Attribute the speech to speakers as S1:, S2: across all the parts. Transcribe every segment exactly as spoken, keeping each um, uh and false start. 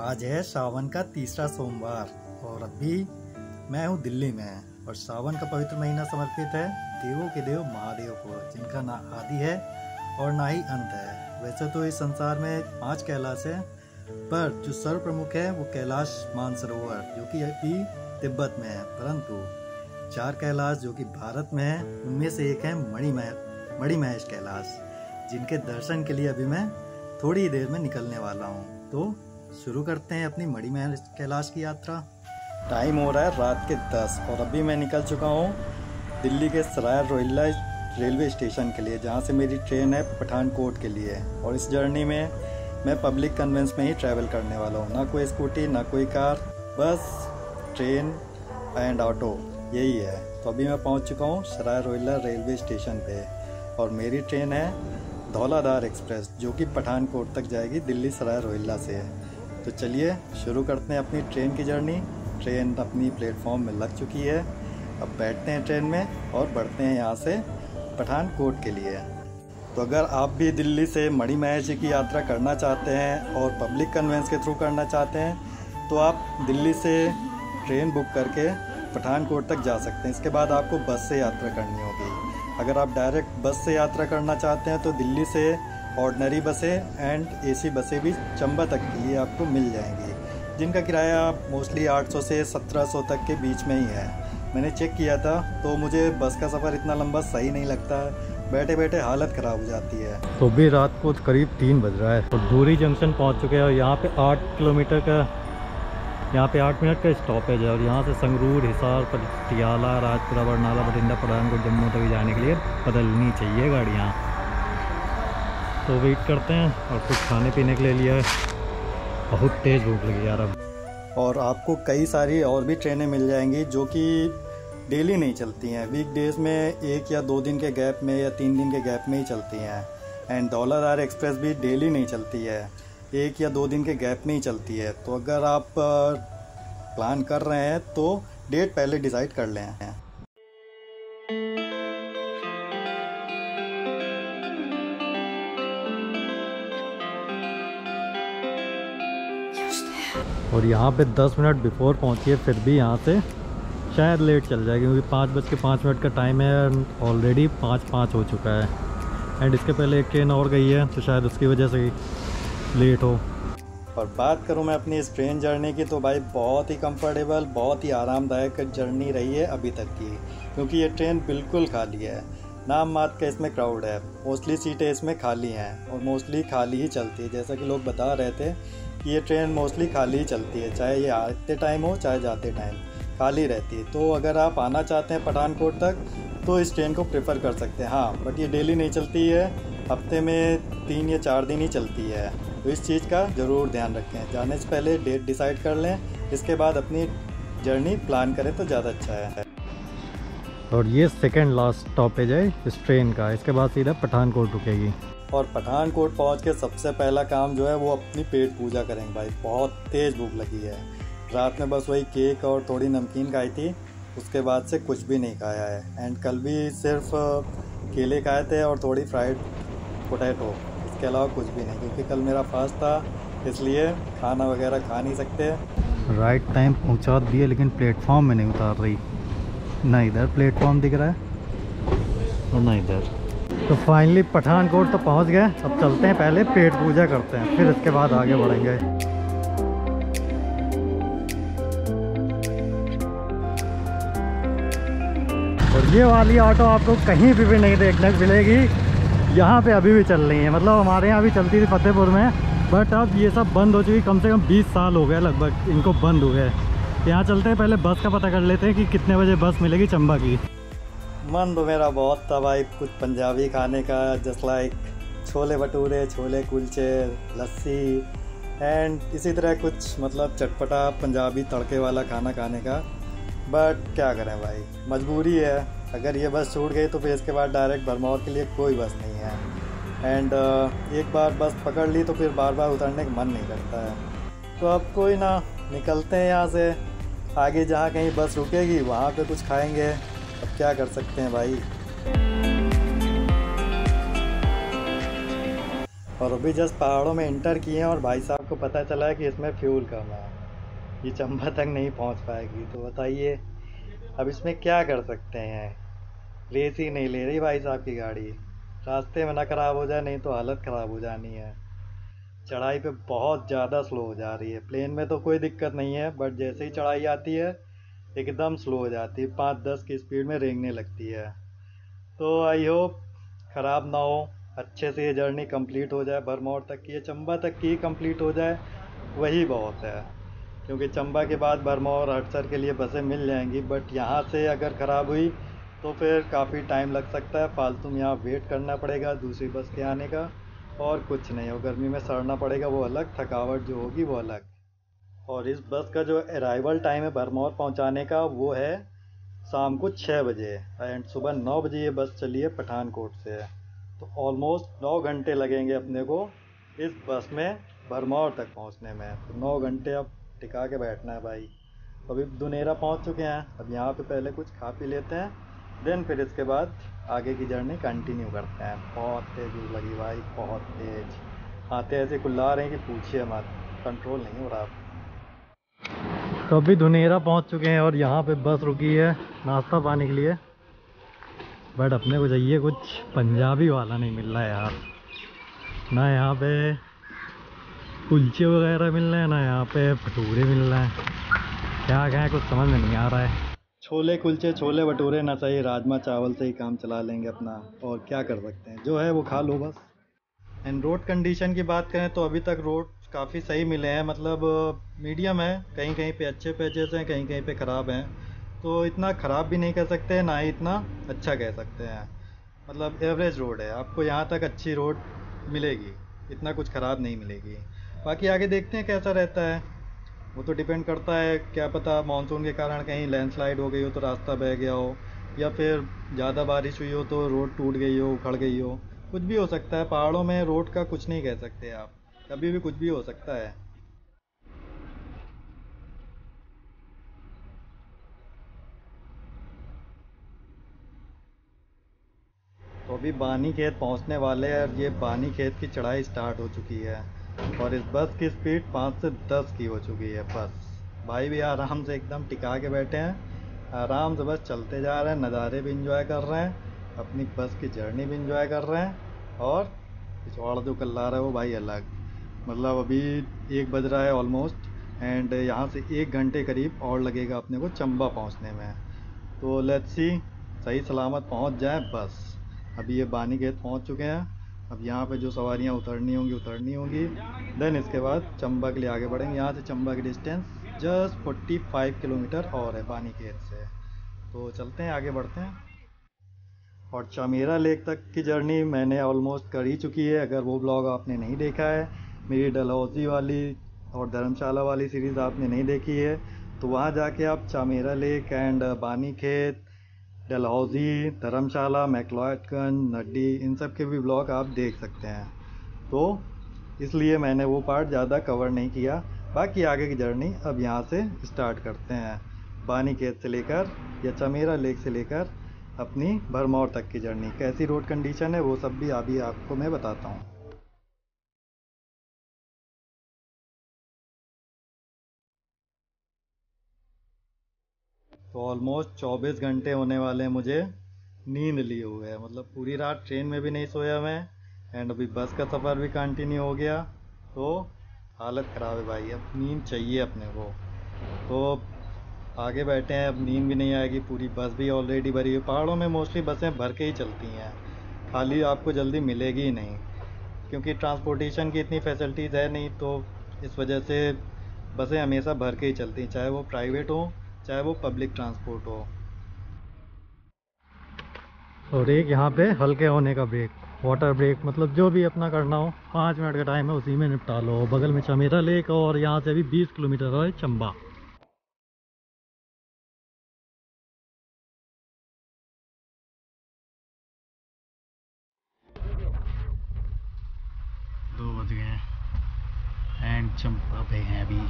S1: आज है सावन का तीसरा सोमवार और अभी मैं हूँ दिल्ली में। और सावन का पवित्र महीना समर्पित है देवों के देव महादेव को, जिनका ना आदि है और ना ही अंत है। वैसे तो इस संसार में पांच कैलाश है, पर जो सर्व प्रमुख है वो कैलाश मानसरोवर जो कि अभी तिब्बत में है, परंतु चार कैलाश जो कि भारत में है उनमें से एक है मणिमहेश मणिमहेश कैलाश, जिनके दर्शन के लिए अभी मैं थोड़ी देर में निकलने वाला हूँ। तो शुरू करते हैं अपनी मणिमहेश कैलाश की यात्रा। टाइम हो रहा है रात के दस और अभी मैं निकल चुका हूँ दिल्ली के सराय रोहिल्ला रेलवे स्टेशन के लिए, जहाँ से मेरी ट्रेन है पठानकोट के लिए। और इस जर्नी में मैं पब्लिक कन्वेंस में ही ट्रैवल करने वाला हूँ, ना कोई स्कूटी ना कोई car, bus train and auto यही है। तो अभी मैं पहुँच चुका हूँ सराय रोहिल्ला रेलवे स्टेशन पे और मेरी ट्रेन है धौलाधार एक्सप्रेस जो कि पठानकोट तक जाएगी दिल्ली सराय रोहिल्ला से। तो चलिए शुरू करते हैं अपनी ट्रेन की जर्नी। ट्रेन अपनी प्लेटफॉर्म में लग चुकी है, अब बैठते हैं ट्रेन में और बढ़ते हैं यहाँ से पठानकोट के लिए। तो अगर आप भी दिल्ली से मणिमहेश जी की यात्रा करना चाहते हैं और पब्लिक कन्वेंस के थ्रू करना चाहते हैं तो आप दिल्ली से ट्रेन बुक करके पठानकोट तक जा सकते हैं। इसके बाद आपको बस से यात्रा करनी होगी। अगर आप डायरेक्ट बस से यात्रा करना चाहते हैं तो दिल्ली से ऑर्डिनरी बसें एंड एसी बसें भी चंबा तक के लिए आपको मिल जाएंगी, जिनका किराया मोस्टली आठ सौ से सत्रह सौ तक के बीच में ही है। मैंने चेक किया था तो मुझे बस का सफ़र इतना लंबा सही नहीं लगता है, बैठे बैठे हालत ख़राब हो जाती है। तो भी रात को करीब तीन बज रहा है और दूरी जंक्शन पहुंच चुके हैं और यहाँ पे आठ किलोमीटर का यहाँ पे आठ मिनट का स्टॉपेज है। और यहाँ से संगरूर, हिसार, पटियाला, राजपुरा, बरनाला, बठिंडा, पठानकोट, जम्मू तक जाने के लिए बदलनी चाहिए गाड़ियाँ। तो वेट करते हैं और कुछ खाने पीने के लिए लिया है, बहुत तेज़ भूख लगी यार अब। और आपको कई सारी और भी ट्रेनें मिल जाएंगी जो कि डेली नहीं चलती हैं, वीक डेज में एक या दो दिन के गैप में या तीन दिन के गैप में ही चलती हैं। एंड धौलाधार एक्सप्रेस भी डेली नहीं चलती है, एक या दो दिन के गैप में ही चलती है। तो अगर आप प्लान कर रहे हैं तो डेट पहले डिसाइड कर लें। और यहाँ पे दस मिनट बिफोर पहुँचिए, फिर भी यहाँ से शायद लेट चल जाएगी क्योंकि पाँच बज के पाँच मिनट का टाइम है, ऑलरेडी पाँच पाँच हो चुका है। एंड इसके पहले एक ट्रेन और गई है तो शायद उसकी वजह से लेट हो। और बात करूँ मैं अपनी इस ट्रेन जर्नी की तो भाई बहुत ही कंफर्टेबल, बहुत ही आरामदायक जर्नी रही है अभी तक की, क्योंकि ये ट्रेन बिल्कुल खाली है। नाम मात्र का इसमें क्राउड है, मोस्टली सीटें इसमें खाली हैं और मोस्टली खाली ही चलती है। जैसा कि लोग बता रहे थे कि ये ट्रेन मोस्टली खाली ही चलती है, चाहे ये आते टाइम हो चाहे जाते टाइम खाली रहती है। तो अगर आप आना चाहते हैं पठानकोट तक तो इस ट्रेन को प्रेफर कर सकते हैं। हाँ, बट ये डेली नहीं चलती है, हफ्ते में तीन या चार दिन ही चलती है। तो इस चीज़ का ज़रूर ध्यान रखें, जाने से पहले डेट डिसाइड कर लें, इसके बाद अपनी जर्नी प्लान करें तो ज़्यादा अच्छा है। और ये सेकेंड लास्ट स्टॉपेज है इस ट्रेन का, इसके बाद सीधा पठानकोट रुकेगी। और पठानकोट पहुंच के सबसे पहला काम जो है वो अपनी पेट पूजा करेंगे भाई, बहुत तेज़ भूख लगी है। रात में बस वही केक और थोड़ी नमकीन खाई थी, उसके बाद से कुछ भी नहीं खाया है। एंड कल भी सिर्फ केले खाए थे और थोड़ी फ्राइड पोटैटो, इसके अलावा कुछ भी नहीं, क्योंकि कल मेरा फास्ट था इसलिए खाना वगैरह खा नहीं सकते। राइट टाइम पहुंचा दिए लेकिन प्लेटफॉर्म में नहीं उतार रही, ना इधर प्लेटफॉर्म दिख रहा है और ना इधर। तो फाइनली पठानकोट तो पहुंच गए, अब चलते हैं पहले पेट पूजा करते हैं, फिर इसके बाद आगे बढ़ेंगे। और ये वाली ऑटो आपको कहीं भी भी नहीं देखने को मिलेगी, यहाँ पे अभी भी चल रही है। मतलब हमारे यहाँ भी चलती थी फतेहपुर में, बट अब ये सब बंद हो चुकी, कम से कम बीस साल हो गए लगभग इनको बंद हुए। यहाँ चलते हैं पहले बस का पता कर लेते हैं कि कितने बजे बस मिलेगी चंबा की। मन तो मेरा बहुत था भाई कुछ पंजाबी खाने का, just like chole bhature, chole kulche, lassi and इसी तरह कुछ मतलब चटपटा पंजाबी तड़के वाला खाना खाने का। बट क्या करें भाई, मजबूरी है। अगर ये बस छूट गई तो फिर इसके बाद डायरेक्ट भरमौर के लिए कोई बस नहीं है। एंड एक बार बस पकड़ ली तो फिर बार बार उतरने का मन नहीं करता है। तो अब कोई ना, निकलते हैं यहाँ से, आगे जहाँ कहीं बस रुकेगी वहाँ पे कुछ खाएंगे। अब क्या कर सकते हैं भाई। और अभी जस्ट पहाड़ों में इंटर किए हैं और भाई साहब को पता चला है कि इसमें फ्यूल कम है, ये चंबा तक नहीं पहुंच पाएगी। तो बताइए अब इसमें क्या कर सकते हैं। रेस ही नहीं ले रही भाई साहब की गाड़ी, रास्ते में ना ख़राब हो जाए, नहीं तो हालत ख़राब हो जानी है। चढ़ाई पे बहुत ज़्यादा स्लो हो जा रही है। प्लेन में तो कोई दिक्कत नहीं है, बट जैसे ही चढ़ाई आती है एकदम स्लो हो जाती है, पाँच दस की स्पीड में रेंगने लगती है। तो आई होप ख़राब ना हो, अच्छे से ये जर्नी कंप्लीट हो जाए, भरमौर तक की, ये चंबा तक की कंप्लीट हो जाए वही बहुत है। क्योंकि चंबा के बाद भरमौर हटसर के लिए बसें मिल जाएंगी, बट यहाँ से अगर ख़राब हुई तो फिर काफ़ी टाइम लग सकता है, फालतू में यहाँ वेट करना पड़ेगा दूसरी बस के आने का, और कुछ नहीं। और गर्मी में सड़ना पड़ेगा वो अलग, थकावट जो होगी वो अलग। और इस बस का जो अराइवल टाइम है भरमौर पहुँचाने का वो है शाम को छः बजे, एंड सुबह नौ बजे ये बस चली है पठानकोट से। तो ऑलमोस्ट नौ घंटे लगेंगे अपने को इस बस में भरमौर तक पहुंचने में। तो नौ घंटे अब टिका के बैठना है भाई। अभी दुनेरा पहुंच चुके हैं, अब यहाँ पे पहले कुछ खा पी लेते हैं, देन फिर इसके बाद आगे की जर्नी कंटिन्यू करते हैं। बहुत तेज़ भूख लगी भाई, बहुत तेज़, आते ऐसे कुल्ला रहे हैं कि पूछिए मत, कंट्रोल नहीं हो रहा। तो अभी धुनेरा पहुंच चुके हैं और यहाँ पे बस रुकी है नाश्ता पाने के लिए, बट अपने को चाहिए कुछ पंजाबी वाला नहीं मिल रहा है यार। ना यहाँ पे कुलचे वगैरह मिल रहे हैं, ना यहाँ पे भटूरे मिल रहे हैं, क्या क्या है कुछ समझ में नहीं आ रहा है। छोले कुलचे छोले भटूरे ना सही, राजमा चावल से ही काम चला लेंगे अपना, और क्या कर सकते हैं, जो है वो खा लो बस। एंड रोड कंडीशन की बात करें तो अभी तक रोड काफ़ी सही मिले हैं, मतलब मीडियम है, कहीं कहीं पे अच्छे पैचेस हैं, कहीं कहीं पे ख़राब हैं। तो इतना ख़राब भी नहीं कह सकते, ना ही इतना अच्छा कह सकते हैं, मतलब एवरेज रोड है। आपको यहाँ तक अच्छी रोड मिलेगी, इतना कुछ ख़राब नहीं मिलेगी। बाकी आगे देखते हैं कैसा रहता है, वो तो डिपेंड करता है, क्या पता मानसून के कारण कहीं लैंडस्लाइड हो गई हो तो रास्ता बह गया हो, या फिर ज़्यादा बारिश हुई हो तो रोड टूट गई हो, उखड़ गई हो, कुछ भी हो सकता है। पहाड़ों में रोड का कुछ नहीं कह सकते आप, कभी भी कुछ भी हो सकता है। तो अभी बानी खेत पहुंचने वाले हैं, और ये बानी खेत की चढ़ाई स्टार्ट हो चुकी है, और इस बस की स्पीड पाँच से दस की हो चुकी है बस। भाई भी आराम से एकदम टिका के बैठे हैं, आराम से बस चलते जा रहे हैं, नज़ारे भी इंजॉय कर रहे हैं, अपनी बस की जर्नी भी इंजॉय कर रहे हैं। और पिछवाड़ा जो कल्ला रहा है वो भाई अलग, मतलब अभी एक बज रहा है ऑलमोस्ट, एंड यहाँ से एक घंटे करीब और लगेगा अपने को चंबा पहुँचने में। तो लेट्स सी, सही सलामत पहुँच जाए बस। अभी ये बानी खेत पहुँच चुके हैं, अब यहाँ पे जो सवारियाँ उतरनी होंगी उतरनी होंगी, देन इसके बाद चंबा के लिए आगे बढ़ेंगे। यहाँ से चंबा की distance just forty five kilometre और है बानी खेत से। तो चलते हैं, आगे बढ़ते हैं। और चामेरा लेक तक की जर्नी मैंने ऑलमोस्ट कर ही चुकी है, अगर वो ब्लॉग आपने नहीं देखा है, मेरी डलहौजी वाली और धर्मशाला वाली सीरीज़ आपने नहीं देखी है, तो वहाँ जाके आप चामेरा लेक एंड बानी खेत, डलहौजी, धर्मशाला, मैक्लोडगंज, नड्डी, इन सब के भी ब्लॉग आप देख सकते हैं। तो इसलिए मैंने वो पार्ट ज़्यादा कवर नहीं किया। बाकी आगे की जर्नी अब यहाँ से स्टार्ट करते हैं, बानी खेत से लेकर या चमेरा लेक से लेकर अपनी भरमौर तक की जर्नी। कैसी रोड कंडीशन है वो सब भी अभी आपको मैं बताता हूँ। तो ऑलमोस्ट चौबीस घंटे होने वाले हैं मुझे नींद लिए हुए है, मतलब पूरी रात ट्रेन में भी नहीं सोया मैं, एंड अभी बस का सफ़र भी कंटिन्यू हो गया। तो हालत ख़राब है भाई, अब नींद चाहिए अपने को। तो आगे बैठे हैं, अब नींद भी नहीं आएगी, पूरी बस भी ऑलरेडी भरी है। पहाड़ों में मोस्टली बसें भर के ही चलती हैं, खाली आपको जल्दी मिलेगी ही नहीं, क्योंकि ट्रांसपोर्टेशन की इतनी फैसिलिटीज़ है नहीं, तो इस वजह से बसें हमेशा भर के ही चलती हैं, चाहे वो प्राइवेट हो चाहे वो पब्लिक ट्रांसपोर्ट हो। और एक यहाँ पे हल्के होने का ब्रेक, वाटर ब्रेक, मतलब जो भी अपना करना हो, पाँच मिनट का टाइम है उसी में निपटा लो। बगल में चमेरा लेक, और यहाँ से अभी बीस किलोमीटर है चंबा। दो बज गए हैं एंड चंबा पे हैं अभी।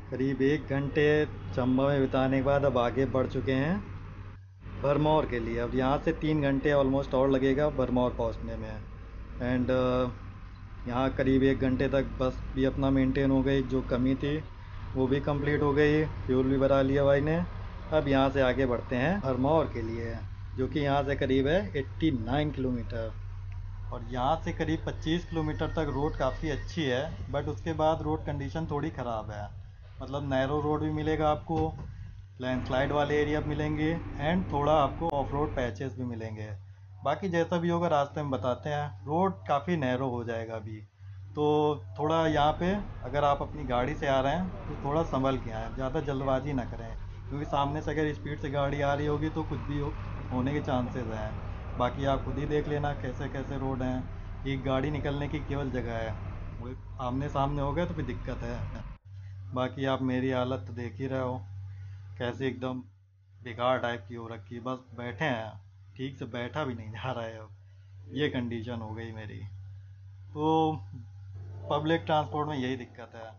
S1: करीब एक घंटे चंबा में बिताने के बाद अब आगे बढ़ चुके हैं भरमौर के लिए। अब यहाँ से तीन घंटे ऑलमोस्ट और लगेगा भरमौर पहुँचने में। एंड यहाँ करीब एक घंटे तक बस भी अपना मेंटेन हो गई, जो कमी थी वो भी कंप्लीट हो गई, फ्यूल भी भरा लिया भाई ने। अब यहाँ से आगे बढ़ते हैं भरमौर के लिए, जो कि यहाँ से करीब है नवासी किलोमीटर। और यहाँ से करीब पच्चीस किलोमीटर तक रोड काफ़ी अच्छी है, बट उसके बाद रोड कंडीशन थोड़ी ख़राब है। मतलब नैरो रोड भी मिलेगा आपको, लैंडस्लाइड वाले एरिया मिलेंगे, एंड थोड़ा आपको ऑफ रोड पैचेस भी मिलेंगे। बाकी जैसा भी होगा रास्ते में बताते हैं। रोड काफ़ी नैरो हो जाएगा अभी, तो थोड़ा यहाँ पे अगर आप अपनी गाड़ी से आ रहे हैं तो थोड़ा संभल के आएँ, ज़्यादा जल्दबाजी ना करें, क्योंकि सामने से अगर स्पीड से गाड़ी आ रही होगी तो कुछ भी हो, होने के चांसेस हैं। बाकी आप खुद ही देख लेना कैसे कैसे रोड हैं। एक गाड़ी निकलने की केवल जगह है, वो आमने सामने हो गए तो फिर दिक्कत है। बाकी आप मेरी हालत तो देख ही रहे हो, कैसे एकदम बेकार टाइप की हो रखी है। बस बैठे हैं, ठीक से बैठा भी नहीं जा रहा है, अब ये कंडीशन हो गई मेरी। तो पब्लिक ट्रांसपोर्ट में यही दिक्कत है।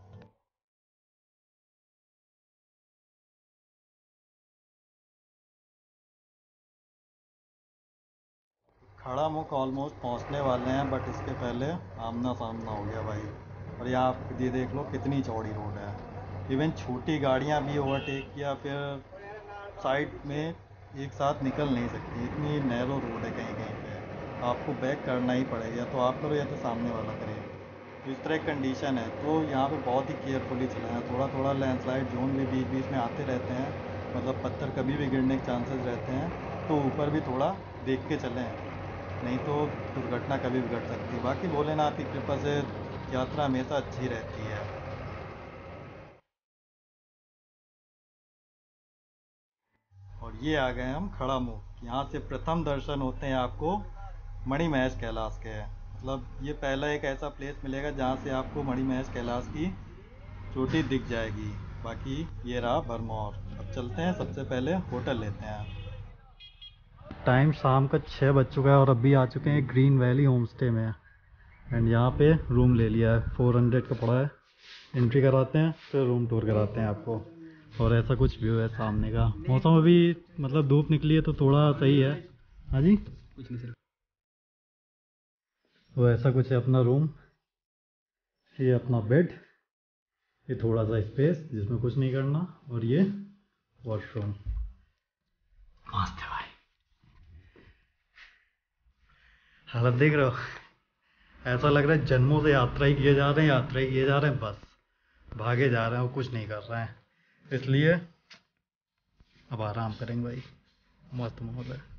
S1: खड़ा मुख ऑलमोस्ट पहुंचने वाले हैं, बट इसके पहले आमना सामना हो गया भाई। और यहाँ आप ये देख लो कितनी चौड़ी रोड है, इवन छोटी गाड़ियाँ भी ओवरटेक या फिर साइड में एक साथ निकल नहीं सकती, इतनी नैरो रोड है। कहीं कहीं पे आपको बैक करना ही पड़ेगा, या तो आप करो या तो सामने वाला करे। तो इस तरह की कंडीशन है, तो यहाँ पे बहुत ही केयरफुली चलाएं। थोड़ा थोड़ा लैंडस्लाइड जोन भी बीच बीच में आते रहते हैं, मतलब पत्थर कभी भी गिरने के चांसेस रहते हैं, तो ऊपर भी थोड़ा देख के चलें, नहीं तो दुर्घटना कभी भी घट सकती है। बाकी भोलेनाथ की कृपा से यात्रा हमेशा अच्छी रहती है। और ये आ गए हम खड़ा मुख। यहाँ से प्रथम दर्शन होते हैं आपको मणि महल कैलाश के। मतलब ये पहला एक ऐसा प्लेस मिलेगा जहाँ से आपको मणि महल कैलाश की चोटी दिख जाएगी। बाकी ये रहा भरमौर। अब चलते हैं, सबसे पहले होटल लेते हैं। टाइम शाम का छः बज चुका है और अभी आ चुके हैं ग्रीन वैली होम स्टे में। एंड यहाँ पे रूम ले लिया है, फोर हंड्रेड का पड़ा है। एंट्री कराते हैं, फिर रूम टूर कराते हैं आपको। और ऐसा कुछ व्यू है सामने का। मौसम अभी मतलब धूप निकली है तो थोड़ा सही है। हाँ जी, कुछ नहीं सर। वो ऐसा कुछ है अपना रूम। ये अपना बेड, ये थोड़ा सा स्पेस जिसमें कुछ नहीं करना, और ये वॉशरूम। मस्त है भाई। हालत देख रहे हो, ऐसा लग रहा है जन्मों से यात्रा ही किए जा रहे हैं, यात्रा ही किए जा रहे हैं, बस भागे जा रहे हैं और कुछ नहीं कर रहे हैं। इसलिए अब आराम करेंगे भाई, मस्त माहौल है।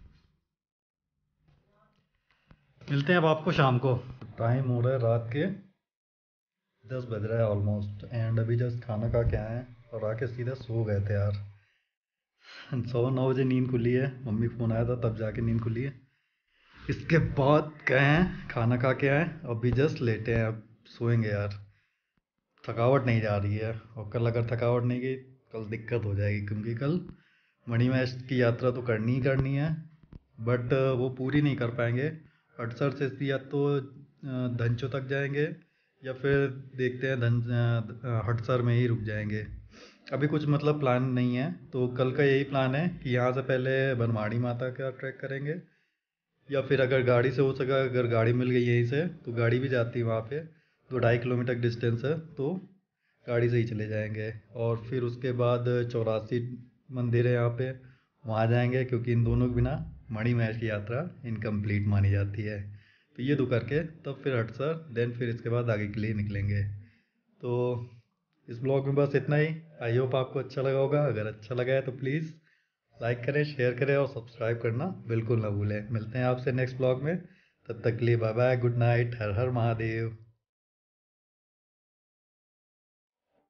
S1: मिलते हैं अब आपको शाम को। टाइम हो रहा है रात के दस बज रहा है ऑलमोस्ट, एंड अभी जस्ट खाना खा के आए हैं और आके सीधा सो गए थे यार। सवा नौ बजे नींद खुली है, मम्मी का फ़ोन आया था तब जाके नींद खुली है। इसके बाद गए हैं खाना खा के आए, अभी जस्ट लेटे हैं, अब सोएंगे यार। थकावट नहीं जा रही है, और कल अगर थकावट नहीं गई कल दिक्कत हो जाएगी, क्योंकि कल मणिमहेश की यात्रा तो करनी ही करनी है, बट वो पूरी नहीं कर पाएंगे। हटसर से या तो धनचो तक जाएंगे, या फिर देखते हैं धन हटसर में ही रुक जाएंगे। अभी कुछ मतलब प्लान नहीं है, तो कल का यही प्लान है कि यहाँ से पहले बनवाड़ी माता का ट्रैक करेंगे, या फिर अगर गाड़ी से हो सका, अगर गाड़ी मिल गई यहीं से तो गाड़ी भी जाती है वहाँ पे, दो ढाई किलोमीटर डिस्टेंस है, तो गाड़ी से ही चले जाएंगे। और फिर उसके बाद चौरासी मंदिर है यहाँ पे, वहाँ जाएंगे, क्योंकि इन दोनों के बिना मणि महल की यात्रा इनकम्प्लीट मानी जाती है। तो ये दो करके तब फिर हटसर, देन फिर इसके बाद आगे के लिए निकलेंगे। तो इस ब्लॉग में बस इतना ही। आई होप आपको अच्छा लगा होगा। अगर अच्छा लगा है तो प्लीज़ लाइक करें, शेयर करें और सब्सक्राइब करना बिल्कुल ना भूलें। मिलते हैं आपसे नेक्स्ट ब्लॉग में, तब तक के लिए बाय बाय, गुड नाइट, हर हर महादेव।